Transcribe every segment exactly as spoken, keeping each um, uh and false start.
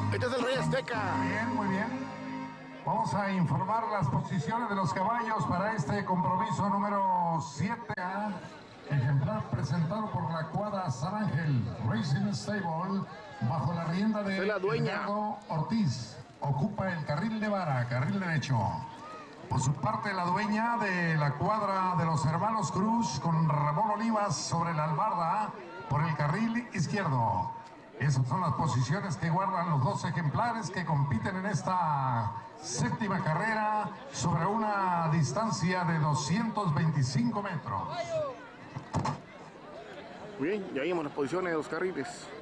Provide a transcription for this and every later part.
Este es el Rey Azteca. Muy bien, muy bien. Vamos a informar las posiciones de los caballos para este compromiso número siete A. Ejemplar presentado por la cuadra San Ángel Racing Stable bajo la rienda de la dueña Edgardo Ortiz. Ocupa el carril de vara, carril derecho. Por su parte, la dueña de la cuadra de los hermanos Cruz con Ramón Olivas sobre la albarda por el carril izquierdo. Esas son las posiciones que guardan los dos ejemplares que compiten en esta séptima carrera sobre una distancia de doscientos veinticinco metros. Bien, ya vimos las posiciones de los carriles.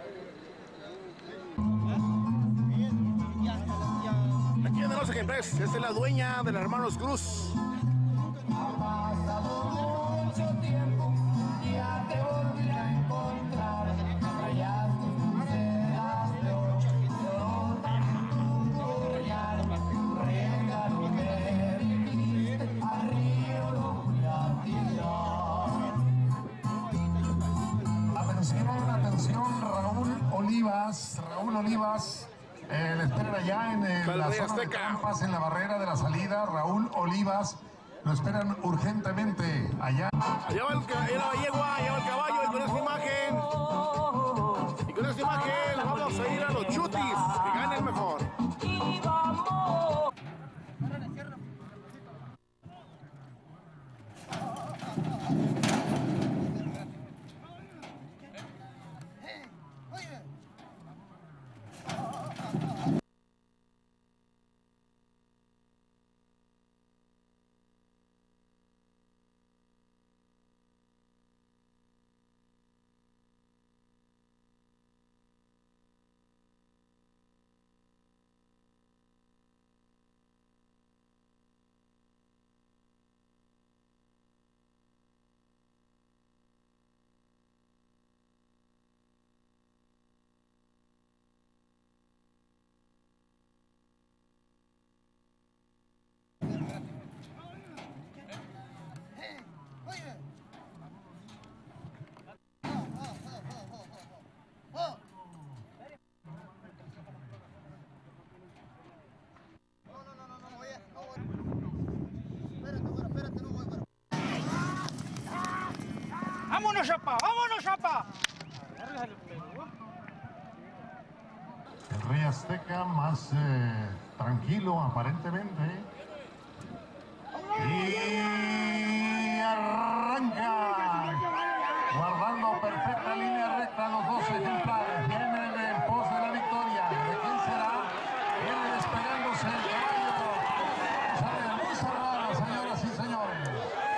Aquí andan los ejemplares. Esta es la dueña de los hermanos Cruz. Ha pasado mucho tiempo, ya te volví a encontrar. Rayas tus pulseras de oro, yo también tu collar. Regalo que dijiste, al río lo voy a tirar. Atención, atención, Raúl Olivas, Raúl Olivas. Eh, le esperan allá en el, la zona de trampas, en la barrera de la salida. Raúl Olivas, lo esperan urgentemente allá. Allá va el, la yegua, allá va el caballo, y con esta imagen, y con esta imagen vamos a ir a los chutis, que gane el mejor. Y vamos. ¡Vámonos, chapa! ¡Vámonos, chapa! El Rey Azteca más eh, tranquilo aparentemente. Y arranca. Guardando perfecta línea recta los dos ejemplares. Vienen en pos de la victoria. ¿De quién será? Viene despegándose el caballo. Sale muy cerrada, señoras y señores.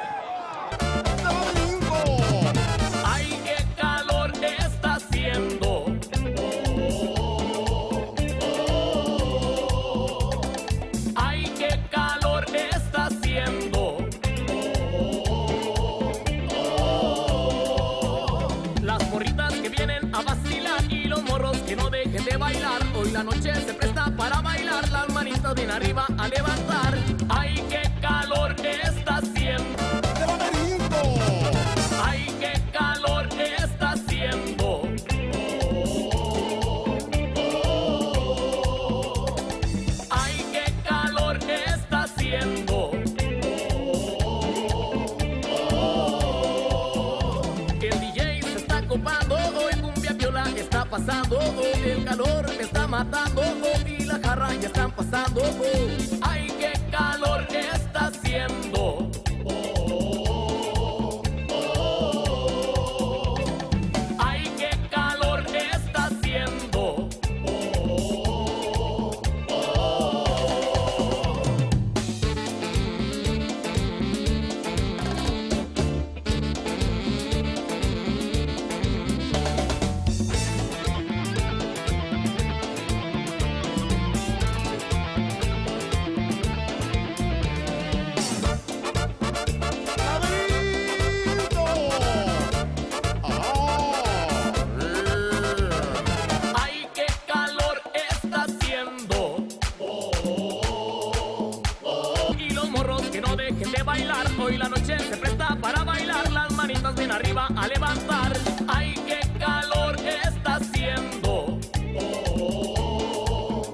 ¡Ay, qué calor está haciendo! ¡Ay, qué calor está haciendo! Las morritas que vienen a vacilar y los morros que no dejen de bailar. Hoy la noche se presta para bailar, las manitas bien arriba a levantar. ¡Ay, qué calor está haciendo! ¡Ay, qué calor está haciendo! ¡Ay, qué calor está haciendo! El D J se está copando, hoy cumbia viola está pasando, el calor me está matando y la jarra ya están pasando. ¡Ay, qué calor está haciendo! ¡Ay, qué calor está haciendo! ¡Ay, qué calor está haciendo! Y los morros que no dejen de bailar, hoy la noche se presta para bailar, las manitas bien arriba a levantar. ¡Ay, qué calor está haciendo!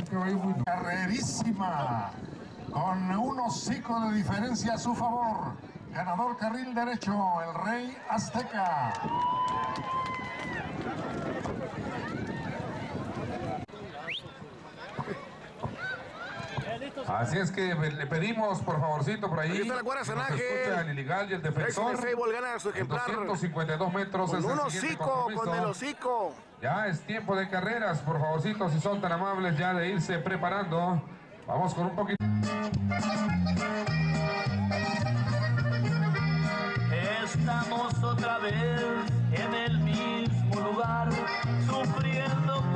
caballo muy carrerísima, con un hocico de diferencia a su favor. Ganador carril derecho, el Rey Azteca. Así es que le pedimos, por favorcito, por ahí, Ahí está la cuadra que nos Sanaje. escucha el Iligal y el defensor. Fable gana su En ejemplar. doscientos cincuenta y dos metros Con es un el siguiente hocico, compromiso. con el hocico. Ya es tiempo de carreras, por favorcito, si son tan amables ya de irse preparando. Vamos con un poquito. Estamos otra vez en el mismo lugar, sufriendo